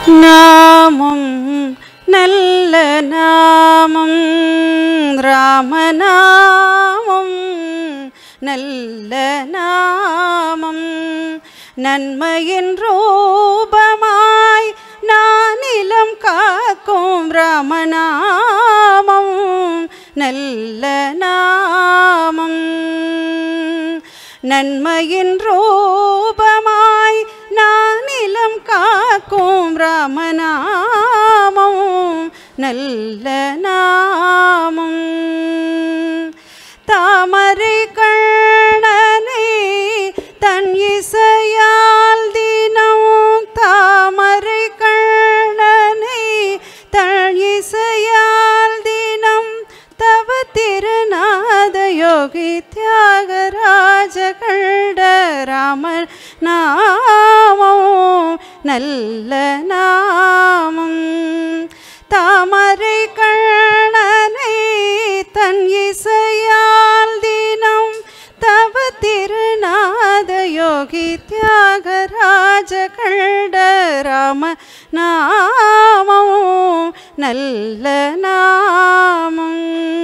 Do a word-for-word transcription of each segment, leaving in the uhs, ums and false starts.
நாமம் நல்ல நாமம் ராமநாமம் நல்ல நாமம் நன்மையின் ரூபமாய் நானிலம் காக்கும் ராமநாமம் நல்ல நாமம் நன்மையின் ரூபமாய் நானிலம் காக்கும் ராமநாமம் நல்ல நாமம் தாமரை கண்ணனை தன் இசையால் தினம் தாமரை கண்ணனை தன் இசையால் தினம் தவ திருநாத யோகி தியாகராஜ கண்ட ராமர் நாமம் நல்ல நாமம் தாமரை கண்ணனை தன் இசையால் தினம் தவ திருநாத யோகி தியாகராஜ கண்ட ராம நாமம் நல்ல நாமம்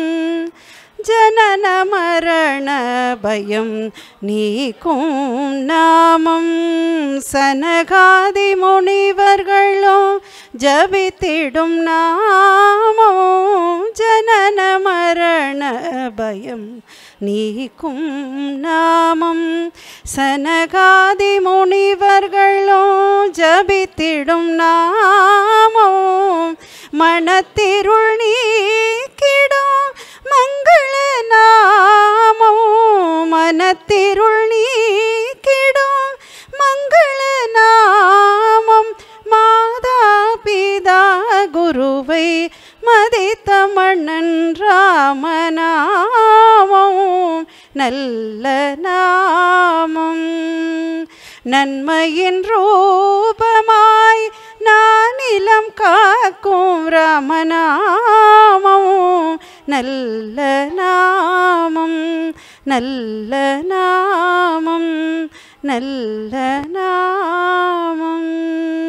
ஜனன மரண பயம் நீக்கும் நாமம் சனகாதி முனிவர்களும் ஜபித்திடும் நாமம் ஜனன மரண பயம் நீக்கும் நாமம் சனகாதி முனிவர்களும் ஜபித்திடும் நாமம் மனத்திருள் நீக்கிடும் மங்கள நாமம் மனத்திருள் நீக்கிடும் மங்கள நாமம் மாதா பிதா குருவை மதித்த மன்னன் ராமநாமம் நல்ல நாமம் நன்மையின் ரூபமாய் நானிலம் காக்கும் ராமநாமம் நல்ல நாமம் நல்ல நாமம் நல்ல நாமம்.